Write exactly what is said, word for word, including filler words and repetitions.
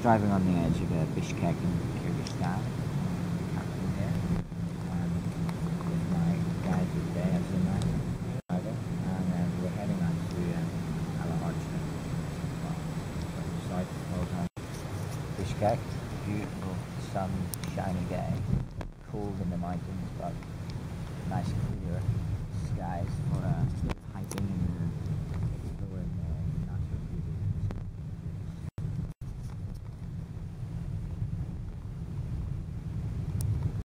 driving on the edge of uh, Bishkek in Kyrgyzstan, capital here, um, with my guide for the day, Azima, driver, and uh, we're heading on to um, Alaharcha. Well, beside the Bishkek, beautiful, sun, shiny day, cold in the mountains, but nice clear skies for uh, hiking in the